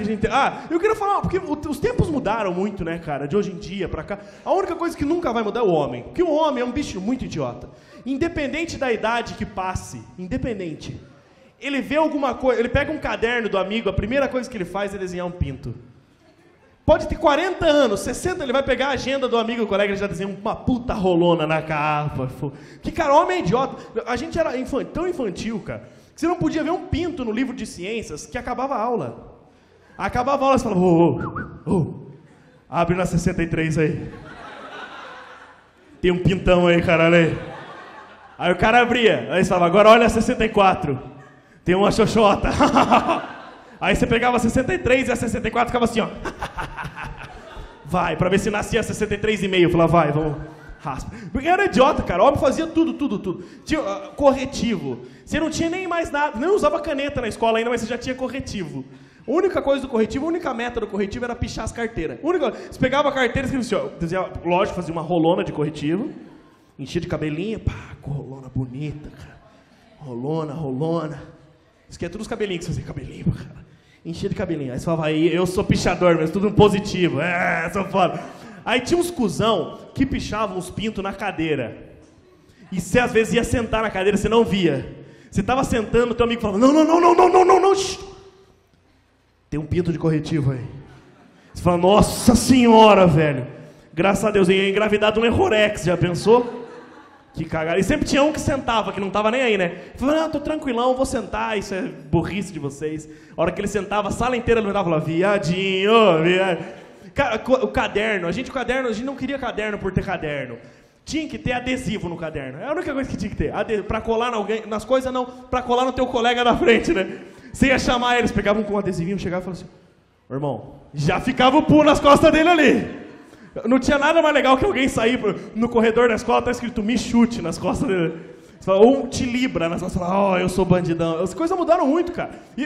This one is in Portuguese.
Eu queria falar, porque os tempos mudaram muito, né, cara, de hoje em dia pra cá. A única coisa que nunca vai mudar é o homem, porque o homem é um bicho muito idiota. Independente da idade que passe, independente, ele vê alguma coisa, ele pega um caderno do amigo, a primeira coisa que ele faz é desenhar um pinto. Pode ter 40 anos, 60, ele vai pegar a agenda do amigo, o colega, ele já desenha uma puta rolona na capa. Que, cara, homem é idiota. A gente era tão infantil, cara, que você não podia ver um pinto no livro de ciências que acabava a aula. Acabava a aula, você falava, abre na 63 aí. Tem um pintão aí, caralho, aí. Aí o cara abria, aí você falava, agora olha a 64. Tem uma xoxota. Aí você pegava a 63 e a 64 ficava assim, ó. Vai, pra ver se nascia a 63,5. Falava, vai, vamos, raspa. Porque era idiota, cara. O homem fazia tudo. Tinha corretivo. Você não tinha nem mais nada, nem usava caneta na escola ainda, mas você já tinha corretivo. A única coisa do corretivo, a única meta do corretivo era pichar as carteiras. Você pegava a carteira e escrevia assim, ó, lógico, fazia uma rolona de corretivo, enchia de cabelinho, pá, rolona bonita, cara. Rolona. Isso aqui é tudo os cabelinhos que você fazia, cabelinho, cara. Enchia de cabelinho. Aí você falava, aí, eu sou pichador mesmo, tudo positivo. Sou foda. Aí tinha uns cuzão que pichavam os pintos na cadeira. E você às vezes ia sentar na cadeira, você não via. Você tava sentando, teu amigo falava, não. Tem um pinto de corretivo aí. Você fala, nossa senhora, velho. Graças a Deus, eu ia engravidar de um errorex, já pensou? Que cagada. E sempre tinha um que sentava, que não tava nem aí, né? Falava, tô tranquilão, vou sentar, isso é burrice de vocês. A hora que ele sentava, a sala inteira ele falava, viadinho. Cara, o caderno, a gente não queria caderno por ter caderno. Tinha que ter adesivo no caderno. É a única coisa que tinha que ter. Pra colar nas coisas, não. Pra colar no teu colega da frente, né? Você ia chamar eles, pegavam com um adesivinho, chegava e falava assim, irmão, já ficava o pu nas costas dele ali. Não tinha nada mais legal que alguém sair no corredor da escola, tá escrito me chute nas costas dele. Ou te libra nas costas, eu sou bandidão. As coisas mudaram muito, cara.